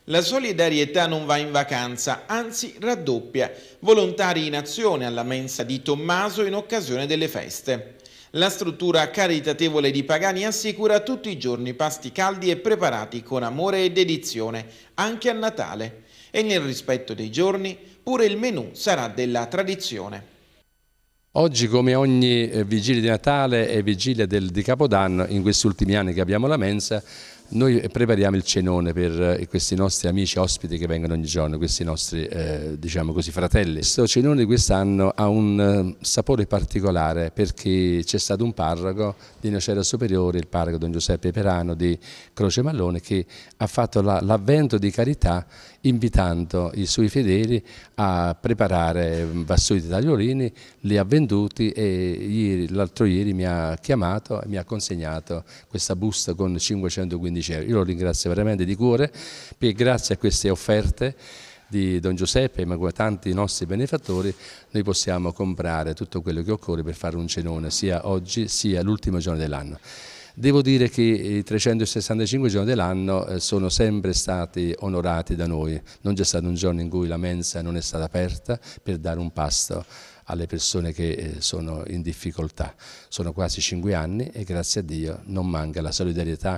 La solidarietà non va in vacanza, anzi raddoppia. Volontari in azione alla mensa di Tommaso in occasione delle feste. La struttura caritatevole di Pagani assicura tutti i giorni pasti caldi e preparati con amore e dedizione, anche a Natale. E nel rispetto dei giorni, pure il menù sarà della tradizione. Oggi, come ogni vigilia di Natale e vigilia di Capodanno, in questi ultimi anni che abbiamo la mensa, noi prepariamo il cenone per questi nostri amici ospiti che vengono ogni giorno, questi nostri diciamo così, fratelli. Questo cenone di quest'anno ha un sapore particolare perché c'è stato un parroco di Nocera Superiore, il parroco Don Giuseppe Perano di Croce Mallone, che ha fatto l'avvento di carità invitando i suoi fedeli a preparare vassoi di tagliolini, li ha venduti e l'altro ieri mi ha chiamato e mi ha consegnato questa busta con 515 euro. Io lo ringrazio veramente di cuore perché grazie a queste offerte di Don Giuseppe, ma come tanti nostri benefattori, noi possiamo comprare tutto quello che occorre per fare un cenone sia oggi sia l'ultimo giorno dell'anno. Devo dire che i 365 giorni dell'anno sono sempre stati onorati da noi, non c'è stato un giorno in cui la mensa non è stata aperta per dare un pasto alle persone che sono in difficoltà. Sono quasi 5 anni e grazie a Dio non manca la solidarietà.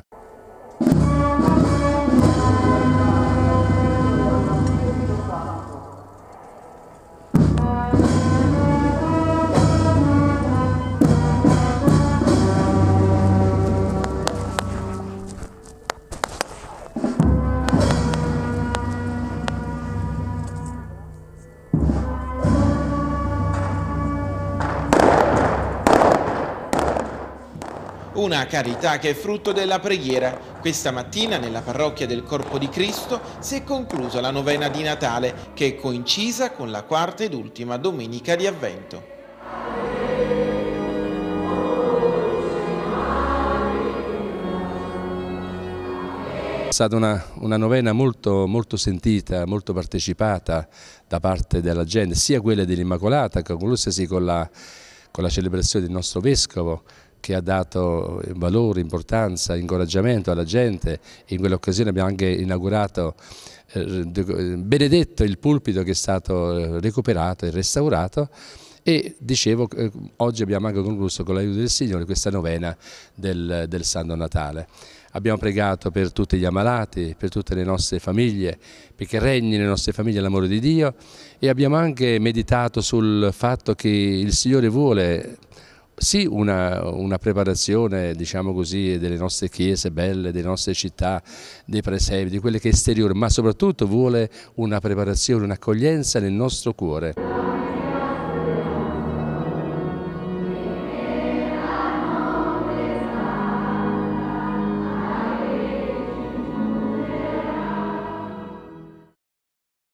Una carità che è frutto della preghiera. Questa mattina nella parrocchia del Corpo di Cristo si è conclusa la novena di Natale, che è coincisa con la quarta ed ultima domenica di Avvento. È stata una novena molto sentita, molto partecipata da parte della gente, sia quella dell'Immacolata, che conclusasi con la celebrazione del nostro Vescovo, che ha dato valore, importanza, incoraggiamento alla gente. In quell'occasione abbiamo anche inaugurato, benedetto il pulpito che è stato recuperato e restaurato. E dicevo, oggi abbiamo anche concluso con l'aiuto del Signore questa novena del Santo Natale. Abbiamo pregato per tutti gli ammalati, per tutte le nostre famiglie, perché regni nelle nostre famiglie l'amore di Dio, e abbiamo anche meditato sul fatto che il Signore vuole sì una preparazione, diciamo così, delle nostre chiese belle, delle nostre città, dei presepi, di quelle che è esteriore, ma soprattutto vuole una preparazione, un'accoglienza nel nostro cuore.